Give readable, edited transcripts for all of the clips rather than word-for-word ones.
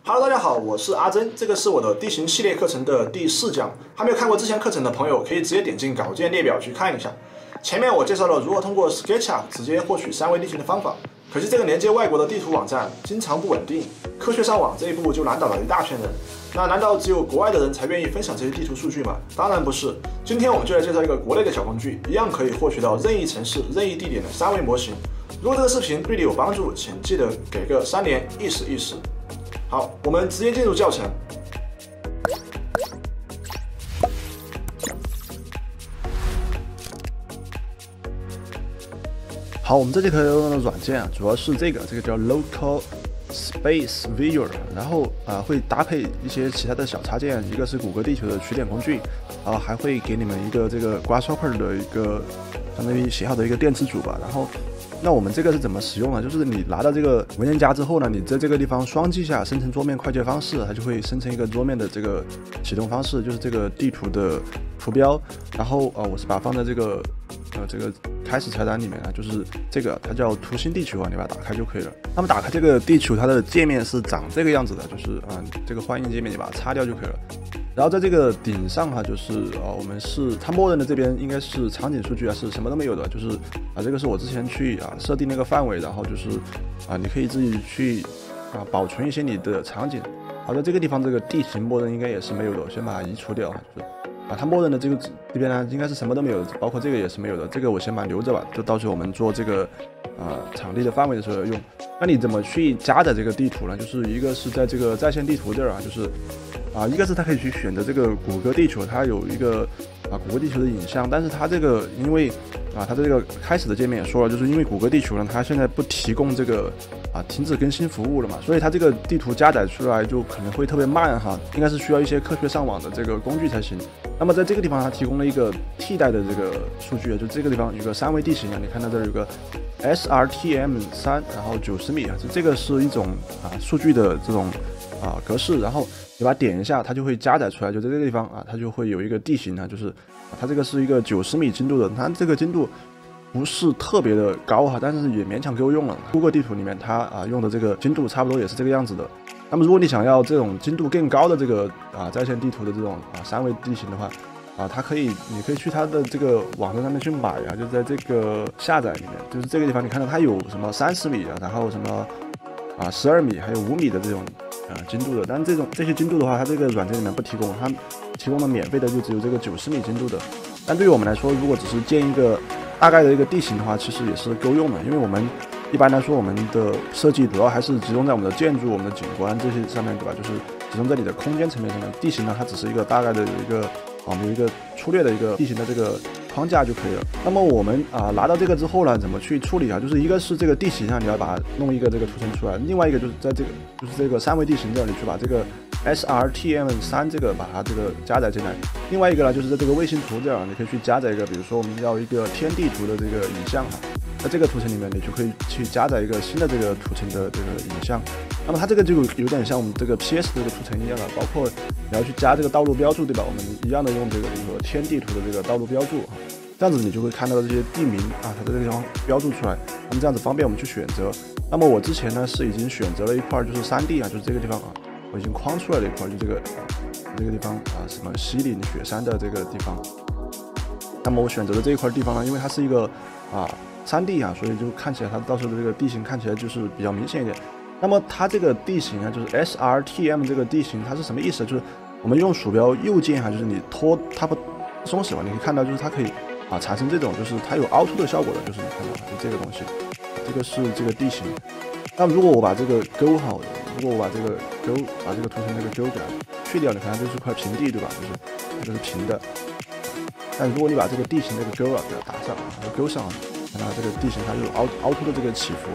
Hello， 大家好，我是阿珍，这个是我的地形系列课程的第4讲。还没有看过之前课程的朋友，可以直接点进稿件列表去看一下。前面我介绍了如何通过 SketchUp 直接获取3维地形的方法，可惜这个连接外国的地图网站经常不稳定，科学上网这一步就难倒了一大片人。那难道只有国外的人才愿意分享这些地图数据吗？当然不是。今天我们就来介绍一个国内的小工具，一样可以获取到任意城市、任意地点的3维模型。如果这个视频对你有帮助，请记得给个3连，意思意思。好，我们直接进入教程。好，我们这节课用的软件主要是这个叫 Local Space Viewer， 然后会搭配一些其他的小插件，一个是谷歌地球的取点工具，还会给你们一个这个 Grasshopper 的一个相当于写好的一个电池组吧，然后。那我们这个是怎么使用呢？就是你拿到这个文件夹之后呢，你在这个地方双击下生成桌面快捷方式，它就会生成一个桌面的这个启动方式，就是这个地图的图标。然后我是把它放在这个开始菜单里面啊，就是这个它叫图形地球啊，你把它打开就可以了。那么打开这个地球，它的界面是长这个样子的，就是这个欢迎界面你把它擦掉就可以了。然后在这个顶上就是我们是它默认的这边应该是场景数据是什么都没有的，就是这个是我之前去设定那个范围，然后就是你可以自己去保存一些你的场景。好，在这个地方这个地形默认应该也是没有的，我先把它移除掉，就是它默认的这边呢应该是什么都没有的，包括这个也是没有的，这个我先把它留着吧，就到时候我们做这个场地的范围的时候要用。那你怎么去加载这个地图呢？就是一个是在这个在线地图这儿就是一个是它可以去选择这个谷歌地球，它有一个谷歌地球的影像，但是它这个因为它这个开始的界面也说了，就是因为谷歌地球呢，它现在不提供这个停止更新服务了嘛，所以它这个地图加载出来就可能会特别慢应该是需要一些科学上网的这个工具才行。那么在这个地方它提供了一个替代的这个数据，就这个地方有个3维地形你看到这儿有个 SRTM3， 然后90米这个是一种数据的这种格式，然后你把它点一下，它就会加载出来，就在这个地方它就会有一个地形就是它这个是一个90米精度的，它这个精度不是特别的高但是也勉强够用了。Google 地图里面它用的这个精度差不多也是这个样子的。那么如果你想要这种精度更高的这个在线地图的这种3维地形的话你可以去它的这个网站上面去买就在这个下载里面，就是这个地方你看到它有什么30米然后什么12米还有5米的这种精度的，但是这些精度的话，它这个软件里面不提供，它提供的免费的就只有这个90米精度的。但对于我们来说，如果只是建一个大概的一个地形的话，其实也是够用的，因为我们一般来说我们的设计主要还是集中在我们的建筑、我们的景观这些上面，对吧？就是集中在你的空间层面上面。地形呢，它只是一个大概的有一个粗略的一个地形的这个框架就可以了。那么我们拿到这个之后呢，怎么去处理就是一个是这个地形上你要把它弄一个这个图层出来，另外一个就是在这个3维地形这里去把这个 SRTM3 这个把它这个加载进来。另外一个呢，就是在这个卫星图这儿，你可以去加载一个，比如说我们要一个天地图的这个影像在这个图层里面，你就可以去加载一个新的这个图层的这个影像。那么它这个就有点像我们这个 PS 这个图层一样包括你要去加这个道路标注，对吧？我们一样的用这个天地图的这个道路标注这样子你就会看到这些地名它在这个地方标注出来，那么这样子方便我们去选择。那么我之前呢是已经选择了一块就是3D就是这个地方我已经框出来了一块，就这个地方什么西岭雪山的这个地方。那么我选择的这一块地方呢，因为它是一个3D所以就看起来它到时候的这个地形看起来就是比较明显一点。那么它这个地形就是 SRTM 这个地形它是什么意思？就是我们用鼠标右键就是你拖它不松弛你可以看到就是它可以产生这种就是它有凹凸的效果的，就是你看到就这个东西，这个是这个地形。那么如果我把这个勾如果我把这个图层这个勾给它去掉，你看它就是块平地，对吧？就是这个是平的。但如果你把这个地形这个勾给它打上勾上看到这个地形它就有凹凸的这个起伏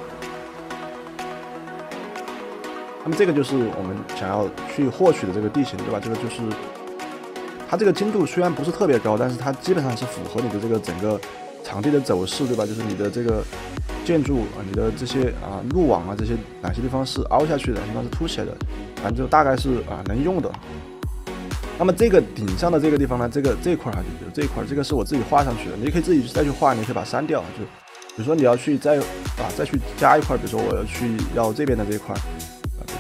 那么这个就是我们想要去获取的这个地形，对吧？这个就是它这个精度虽然不是特别高，但是它基本上是符合你的这个整个场地的走势，对吧？就是你的这个建筑你的这些路网这些哪些地方是凹下去的，哪些地方是凸起来的，反正就大概是能用的。那么这个顶上的这个地方呢，这一块这个是我自己画上去的，你可以自己再去画，你可以把它删掉。就比如说你要去再去加一块，比如说我要这边的这一块，比如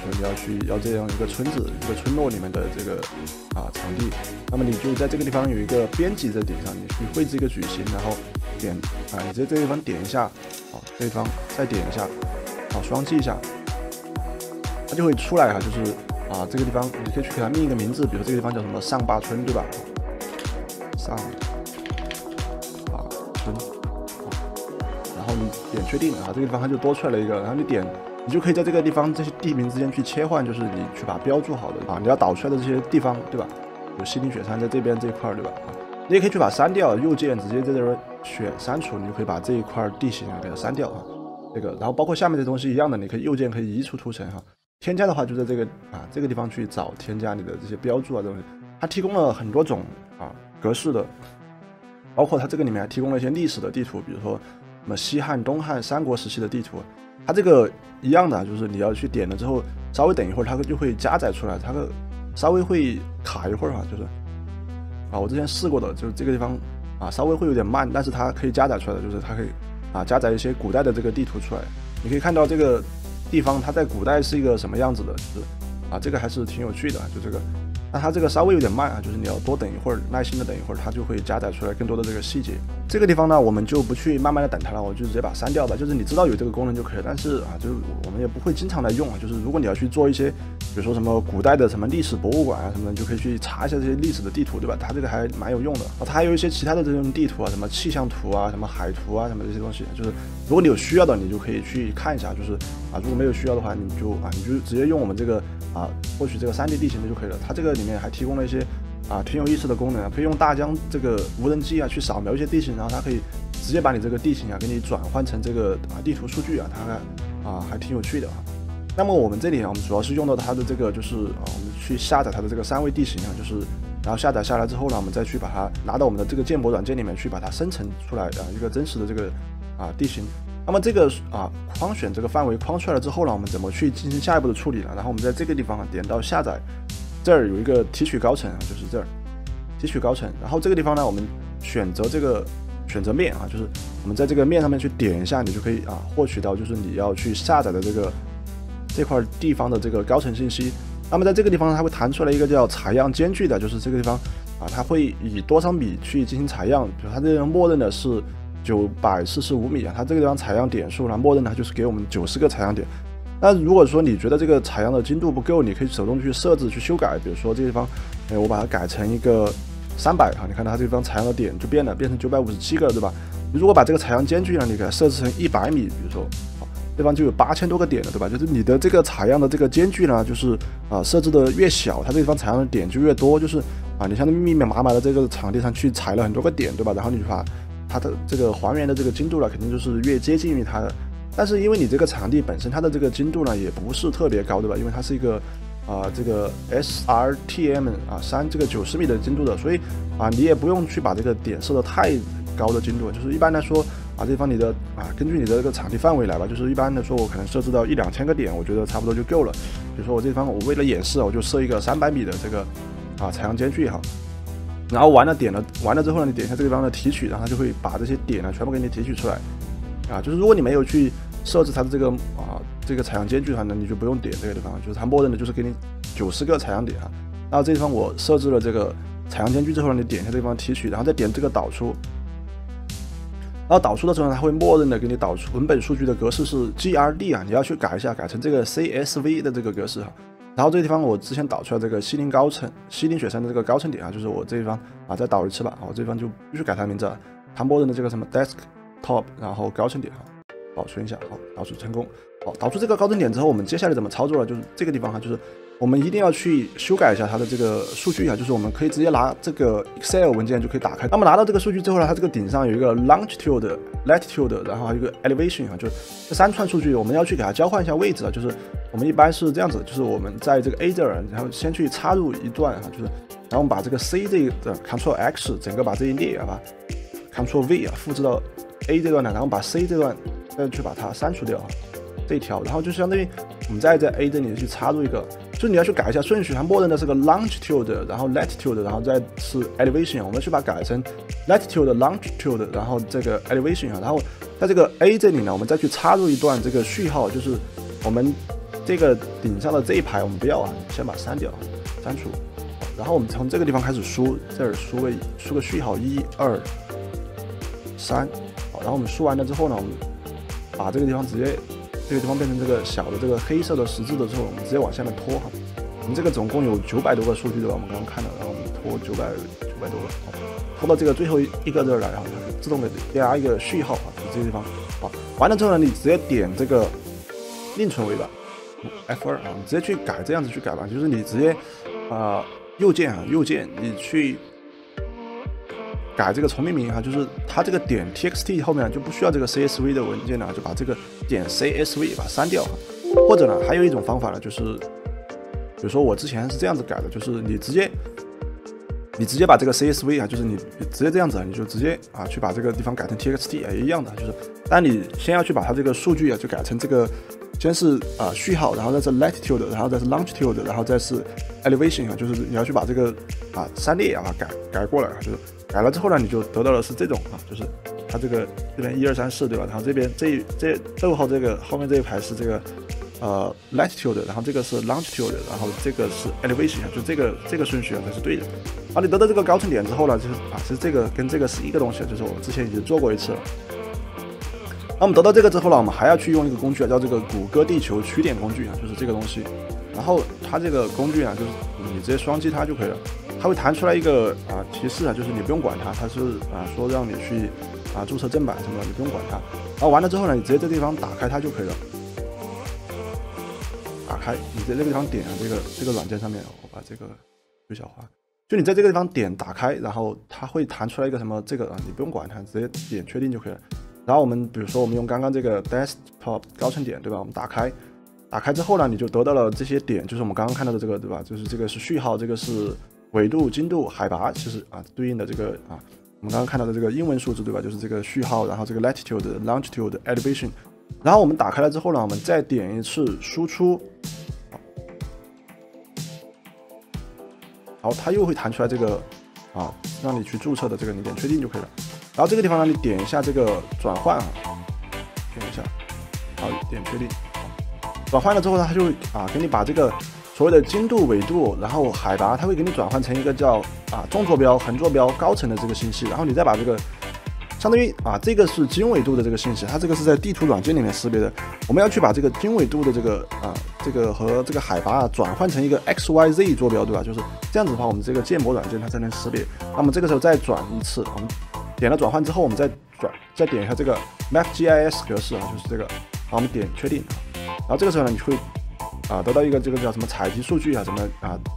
就是你要这样一个村子、一个村落里面的这个场地，那么你就在这个地方有一个编辑在点上，你去绘制一个矩形，然后点你在这个地方点一下，这地方再点一下，双击一下，它就会出来就是这个地方你可以去给它命一个名字，比如这个地方叫什么上坝村，对吧？上坝村，然后你点确定这个地方它就多出来了一个，然后你就可以在这个地方这些地名之间去切换，就是你去把它标注好的你要导出来的这些地方，对吧？有西岭雪山在这边这一块，对吧？你也可以去把它删掉，右键直接在这边选删除，你就可以把这一块地形给它删掉这个，然后包括下面这东西一样的，你可以右键可以移除图层添加的话就在这个地方去找添加你的这些标注东西，它提供了很多种格式的，包括它这个里面还提供了一些历史的地图，比如说什么西汉、东汉、三国时期的地图，它这个一样的，就是你要去点了之后，稍微等一会儿它就会加载出来，它稍微会卡一会儿就是我之前试过的，就是这个地方稍微会有点慢，但是它可以加载出来的，就是它可以加载一些古代的这个地图出来，你可以看到这个地方它在古代是一个什么样子的，就是这个还是挺有趣的，就这个。但它这个稍微有点慢就是你要多等一会儿，耐心的等一会儿，它就会加载出来更多的这个细节。这个地方呢，我们就不去慢慢的等它了，我就直接把它删掉吧。就是你知道有这个功能就可以了，但是就是我们也不会经常来用就是如果你要去做一些，比如说什么古代的什么历史博物馆什么的，你就可以去查一下这些历史的地图，对吧？它这个还蛮有用的。它还有一些其他的这种地图什么气象图什么海图什么这些东西，就是如果你有需要的，你就可以去看一下。就是如果没有需要的话，你就直接用我们这个获取这个3D 地形的就可以了。它这个里面还提供了一些挺有意思的功能可以用大疆这个无人机去扫描一些地形，然后它可以直接把你这个地形给你转换成这个地图数据它还挺有趣的那么我们这里我们主要是用到它的这个就是我们去下载它的这个3维地形就是然后下载下来之后呢，我们再去把它拿到我们的这个建模软件里面去把它生成出来一个真实的这个地形。那么这个框选这个范围框出来了之后呢，我们怎么去进行下一步的处理呢？然后我们在这个地方点到下载，这儿有一个提取高程就是这儿提取高程，然后这个地方呢，我们选择这个选择面就是我们在这个面上面去点一下，你就可以获取到就是你要去下载的这块地方的这个高程信息。那么在这个地方它会弹出来一个叫采样间距的，就是这个地方它会以多少米去进行采样，比如它这个默认的是945米它这个地方采样点数呢，默认它就是给我们90个采样点。那如果说你觉得这个采样的精度不够，你可以手动去设置去修改，比如说这个地方我把它改成一个300你看到它这个地方采样的点就变成957个了，对吧？你如果把这个采样间距呢，你给它设置成100米，比如说对方就有8000多个点了，对吧？就是你的这个采样的这个间距呢，就是设置的越小，它这地方采样的点就越多，就是你像密密麻麻的这个场地上去采了很多个点，对吧？然后你就把它的这个还原的这个精度呢，肯定就是越接近于它的。但是因为你这个场地本身它的这个精度呢也不是特别高，对吧？因为它是一个这个 SRTM 3这个90米的精度的，所以你也不用去把这个点设的太高的精度，就是一般来说这地方你的根据你的这个场地范围来吧，就是一般来说我可能设置到1-2000个点，我觉得差不多就够了。比如说我这地方我为了演示我就设一个300米的这个采样间距然后完了之后呢，你点一下这个地方的提取，然后它就会把这些点呢全部给你提取出来就是如果你没有去设置它的这个采样间距的话呢，你就不用点这个地方，就是它默认的就是给你90个采样点然后这地方我设置了这个采样间距之后呢，你点一下这地方提取，然后再点这个导出，然后导出的时候呢，它会默认的给你导出文本数据的格式是 GRD你要去改一下，改成这个 CSV 的这个格式然后这个地方我之前导出来这个西岭雪山的这个高程点就是我这地方再导一次吧，我这地方就必须改它名字它默认的这个什么 desktop 然后高程点保存一下导出成功导出这个高程点之后，我们接下来怎么操作呢？就是这个地方就是我们一定要去修改一下它的这个数据就是我们可以直接拿这个 Excel 文件就可以打开。那么拿到这个数据之后呢，它这个顶上有一个 longitude、latitude， 然后还有一个 elevation就是这3串数据我们要去给它交换一下位置就是我们一般是这样子，就是我们在这个 A 这儿，然后先去插入一段就是然后我们把这个 C 这个 Ctrl X 整个把这一列Ctrl V 复制到 A 这段然后把 C 这段再去把它删除掉这一条，然后就相当于我们再在 A 这里去插入一个，就你要去改一下顺序，它默认的是个 longitude， 然后 latitude， 然后再是 elevation， 我们去把它改成 latitude、longitude， 然后这个 elevation， 然后在这个 A 这里呢，我们再去插入一段这个序号，就是我们这个顶上的这一排我们不要啊，先把它删掉，删除。然后我们从这个地方开始输，这儿输个序号1、2、3，好，然后我们输完了之后呢，我们把这个地方直接这个地方变成这个小的这个黑色的十字的之后，我们直接往下面拖哈。我们这个总共有900多个数据对吧？我们刚刚看到，然后我们拖900多个，好，拖到这个最后一个这儿来，然后就自动给加一个序号啊，就这个地方。好，完了之后呢，你直接点这个另存为吧 ，F2啊，你直接去改，这样子去改吧，就是你直接右键你去改这个重命名哈，就是它这个点 txt 后面就不需要这个 csv 的文件了，就把这个点 csv 把它删掉。或者呢，还有一种方法呢，就是比如说我之前是这样子改的，就是你直接把这个 csv 啊，就是你直接这样子，你就直接去把这个地方改成 txt 一样的，就是但你先要去把它这个数据就改成这个，先是序号，然后再是 latitude， 然后再是 longitude， 然后再是 elevation 就是你要去把这个3列改过来，就是改了之后呢，你就得到的是这种就是它这边1、2、3、4对吧？然后这边这逗号这个后面这一排是这个latitude， 然后这个是 longitude， 然后这个是 elevation， 就这个顺序才是对的。然后你得到这个高程点之后呢，就是其实这个跟这个是一个东西，就是我之前已经做过一次了。那我们得到这个之后呢，我们还要去用一个工具叫这个谷歌地球取点工具就是这个东西。然后它这个工具就是你直接双击它就可以了，它会弹出来一个提示就是你不用管它，它是说让你去注册正版什么的，你不用管它。然后完了之后呢，你直接这地方打开它就可以了。打开，你在这个地方点这个软件上面，我把这个最小化。就你在这个地方点打开，然后它会弹出来一个什么这个你不用管它，直接点确定就可以了。然后我们比如说我们用刚刚这个 desktop 高程点对吧？我们打开之后呢，你就得到了这些点，就是我们刚刚看到的这个对吧？就是这个是序号，这个是纬度、经度、海拔，其实对应的这个我们刚刚看到的这个英文数字对吧？就是这个序号，然后这个 latitude、longitude、elevation。然后我们打开了之后呢，我们再点一次输出，然后它又会弹出来这个让你去注册的这个，你点确定就可以了。然后这个地方呢，你点一下这个转换点一下，好，点确定。转换了之后呢，它就会给你把这个所谓的经度、纬度，然后海拔，它会给你转换成一个叫纵坐标、横坐标、高程的这个信息，然后你再把这个。相当于这个是经纬度的这个信息，它这个是在地图软件里面识别的。我们要去把这个经纬度的这个和这个海拔转换成一个 XYZ 坐标，对吧？就是这样子的话，我们这个建模软件它才能识别。那么这个时候再转一次，我们点了转换之后，我们再点一下这个 MapGIS 格式就是这个，然后我们点确定，然后这个时候呢，你会得到一个这个叫什么采集数据什么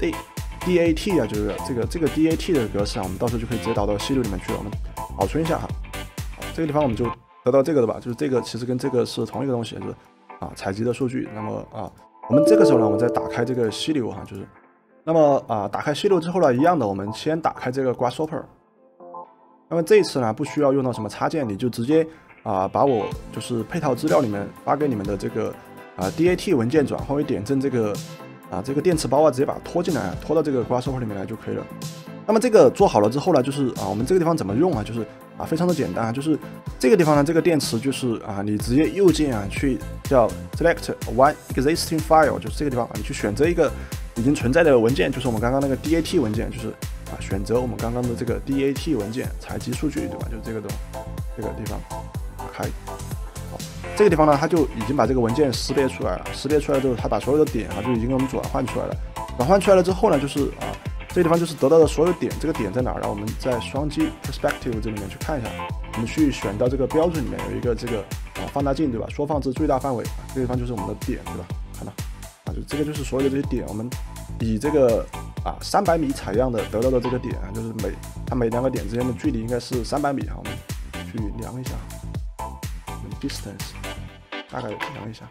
DAT 就是这个 DAT 的格式我们到时候就可以直接导到 C6里面去了。我们保存一下这个地方我们就得到这个的吧，就是这个其实跟这个是同一个东西，就是采集的数据。那么我们这个时候呢，我们再打开这个C6就是那么打开C6之后呢，一样的，我们先打开这个 Grasshopper。那么这一次呢，不需要用到什么插件，你就直接把我就是配套资料里面发给你们的这个DAT 文件转换为点阵这个这个电池包直接把它拖进来，拖到这个 Grasshopper 里面来就可以了。那么这个做好了之后呢，就是我们这个地方怎么用就是非常的简单就是这个地方呢，这个电池就是你直接右键去叫 select one existing file， 就是这个地方你去选择一个已经存在的文件，就是我们刚刚那个 DAT 文件，就是选择我们刚刚的这个 DAT 文件采集数据，对吧？就是这个地方打开。好，这个地方呢，它就已经把这个文件识别出来了。识别出来之后，它把所有的点就已经给我们转换出来了。转换出来了之后呢，就是这个地方就是得到的所有点，这个点在哪儿？然后我们在双击 perspective 这里面去看一下，我们去选到这个标准里面有一个这个放大镜，对吧？缩放至最大范围，这个地方就是我们的点，对吧？看到就这个就是所有的这些点，我们以这个300米采样的得到的这个点就是每两个点之间的距离应该是300米我们去量一下 distance， 大概量一下。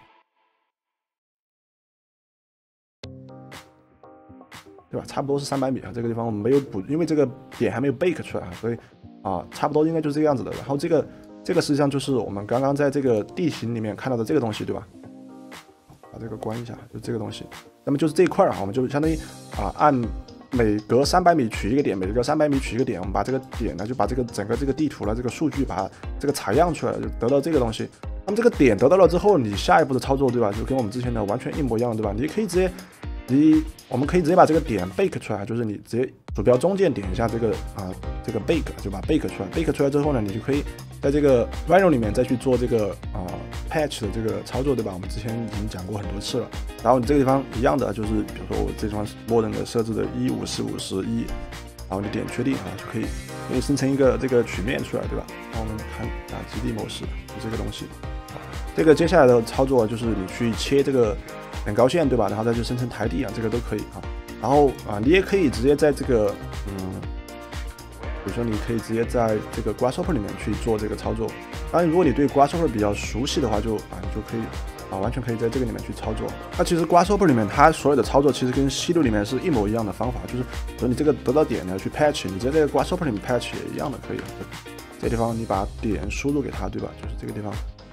对吧？差不多是300米这个地方我们没有补，因为这个点还没有 bake 出来所以差不多应该就是这个样子的。然后这个实际上就是我们刚刚在这个地形里面看到的这个东西，对吧？把这个关一下，就这个东西。那么就是这一块我们就相当于按每隔300米取一个点，每隔300米取一个点，我们把这个点呢就把这个整个这个地图的这个数据把它这个采样出来，就得到这个东西。 那么这个点得到了之后，你下一步的操作，对吧？就跟我们之前的完全一模一样，对吧？你可以直接，我们可以直接把这个点 bake 出来，就是你直接鼠标中键点一下这个这个 bake 就把 bake 出来。bake 出来之后呢，你就可以在这个 Rhino 里面再去做这个patch 的这个操作，对吧？我们之前已经讲过很多次了。然后你这个地方一样的，就是比如说我这地方默认的设置的15451，然后你点确定就可以生成一个这个曲面出来，对吧？然后我们看基地模式就这个东西。这个接下来的操作就是你去切这个等高线，对吧？然后再去生成台地这个都可以然后你也可以直接在这个比如说你可以直接在这个 Grasshopper 里面去做这个操作。当然，如果你对 Grasshopper 比较熟悉的话，你就可以完全可以在这个里面去操作。那其实 Grasshopper 里面它所有的操作其实跟C6里面是一模一样的方法，就是比如你这个得到点呢去 patch， 你直接在 Grasshopper 里面 patch 也一样的可以。这地方你把点输入给它，对吧？就是这个地方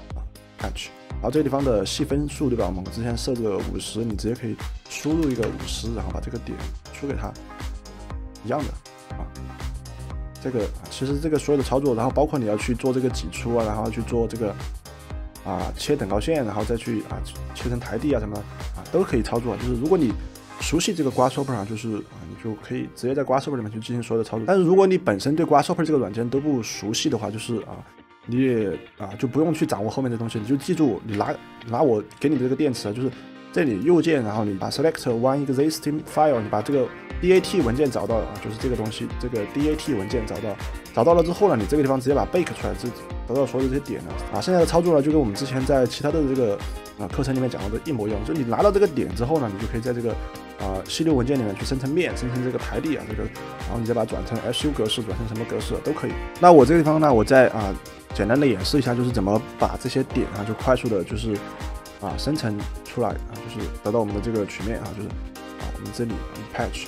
patch。然后这个地方的细分数，对吧？我们之前设置了50，你直接可以输入一个50，然后把这个点输给它，一样的这个其实这个所有的操作，然后包括你要去做这个挤出然后去做这个切等高线，然后再去切成台地什么都可以操作。就是如果你熟悉这个 Grasshopper就是你就可以直接在 Grasshopper 里面去进行所有的操作。但是如果你本身对 Grasshopper 这个软件都不熟悉的话，就是你也就不用去掌握后面的东西，你就记住你拿我给你的这个电池就是这里右键，然后你把 select one existing file， 你把这个 DAT 文件找到了就是这个东西，这个 DAT 文件找到了之后呢，你这个地方直接把 bake 出来，得到所有的这些点呢现在的操作呢就跟我们之前在其他的这个课程里面讲到的一模一样，就你拿到这个点之后呢，你就可以在这个C6文件里面去生成面，生成这个台地这个，然后你再把它转成 SU 格式，转成什么格式都可以。那我这个地方呢，我再简单的演示一下，就是怎么把这些点就快速的就是生成出来就是得到我们的这个曲面就是我们这里patch，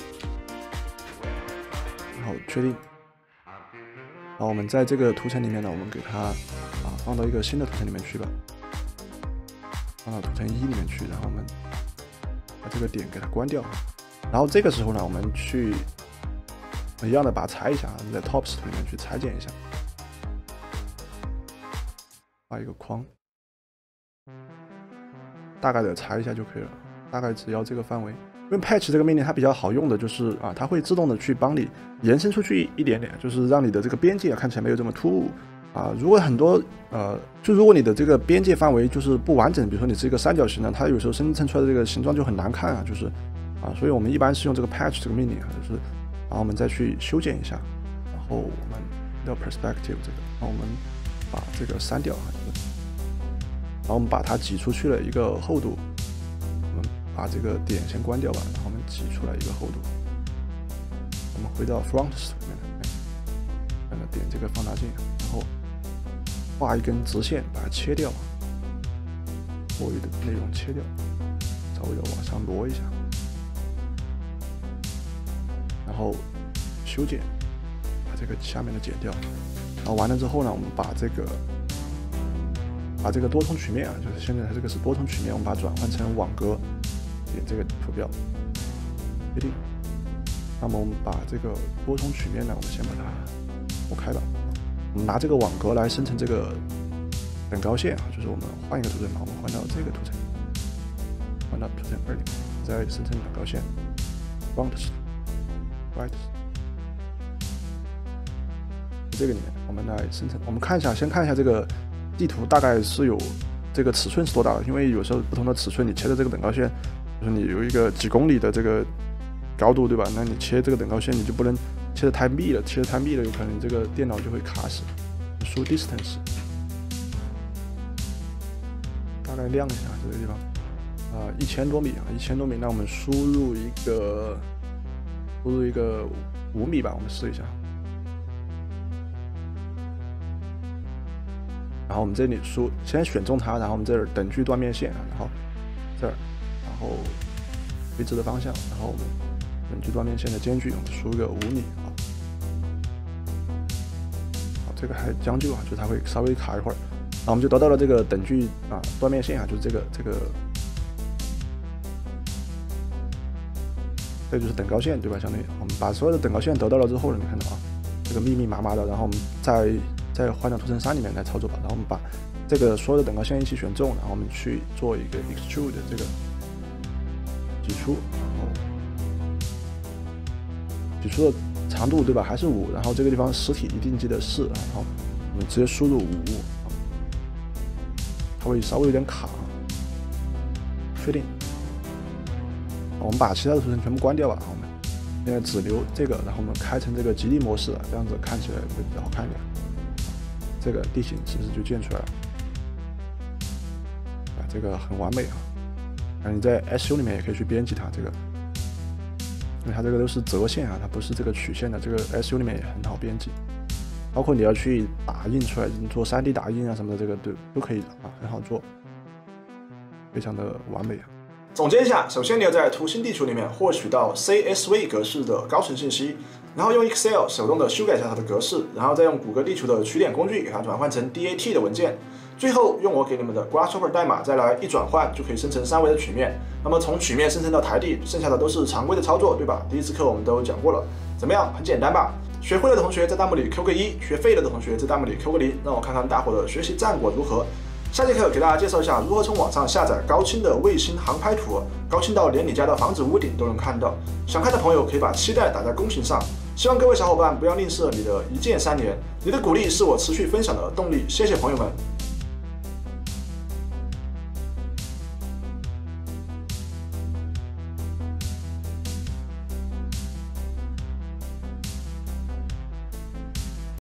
然后确定，然后我们在这个图层里面呢，我们给它放到一个新的图层里面去吧，放到图层1里面去，然后我们把这个点给它关掉，然后这个时候呢，我们去一样的把它裁一下，在 Tops 里面去裁剪一下，画一个框，大概的裁一下就可以了，大概只要这个范围。因为 patch 这个命令它比较好用的就是它会自动的去帮你延伸出去一点点，就是让你的这个边界看起来没有这么突兀如果很多如果你的这个边界范围就是不完整，比如说你是一个三角形的，它有时候生成出来的这个形状就很难看就是所以我们一般是用这个 patch 这个命令就是然后我们再去修剪一下，然后我们的 perspective 这个，然后我们把这个删掉然后我们把它挤出去了一个厚度，我们把这个点先关掉吧，然后我们挤出来一个厚度，我们回到 front 里面，点这个放大镜，然后画一根直线把它切掉，多余的内容切掉，稍微的往上挪一下，然后修剪，把这个下面的剪掉，然后完了之后呢，我们把这个多重曲面就是现在它这个是多重曲面，我们把它转换成网格，点这个图标，确定。那么我们把这个多重曲面呢，我们先把它拨开吧。我们拿这个网格来生成这个等高线就是我们换一个图层，我们换到这个图层，换到图层2里面，再生成等高线 ，front right， 这个里面我们来生成，我们看一下，先看一下这个地图大概是有这个尺寸是多大的，因为有时候不同的尺寸你切的这个等高线，就是你有一个几公里的这个高度，对吧？那你切这个等高线，你就不能切的太密了，切的太密了，有可能你这个电脑就会卡死。输 distance， 大概量一下这个地方，1000多米1000多米，那我们输入一个5米吧，我们试一下。然后我们这里先选中它，然后我们这儿等距断面线然后这儿，然后垂直的方向，然后我们等距断面线的间距，我们输个5米好，这个还将就就它会稍微卡一会儿，然后我们就得到了这个等距断面线就是这个，这就是等高线，对吧？相当于我们把所有的等高线得到了之后呢，你看到这个密密麻麻的，然后我们再换到图层3里面来操作吧，然后我们把这个所有的等高线一起选中，然后我们去做一个 extrude 的这个挤出，然后挤出的长度对吧？还是5，然后这个地方实体一定记得4，然后我们直接输入5，它会稍微有点卡，确定。我们把其他的图层全部关掉吧，我们现在只留这个，然后我们开成这个极地模式，这样子看起来会比较好看一点。这个地形其实就建出来了。这个很完美啊！你在 SU 里面也可以去编辑它这个，因为它这个都是折线啊，它不是这个曲线的。这个 SU 里面也很好编辑，包括你要去打印出来，你做3D 打印啊什么的，这个都可以啊，很好做，非常的完美啊！总结一下，首先你要在图形地图里面获取到 CSV 格式的高层信息，然后用 Excel 手动的修改一下它的格式，然后再用谷歌地图的取点工具给它转换成 DAT 的文件。最后用我给你们的 Grasshopper 代码再来一转换，就可以生成3维的曲面。那么从曲面生成到台地，剩下的都是常规的操作，对吧？第一次课我们都讲过了，怎么样？很简单吧？学会了的同学在弹幕里扣个1，学废了的同学在弹幕里扣个0，让我看看大伙的学习战果如何。下节课给大家介绍一下如何从网上下载高清的卫星航拍图，高清到连你家的房子屋顶都能看到。想看的朋友可以把期待打在公屏上。希望各位小伙伴不要吝啬你的1键3连，你的鼓励是我持续分享的动力。谢谢朋友们。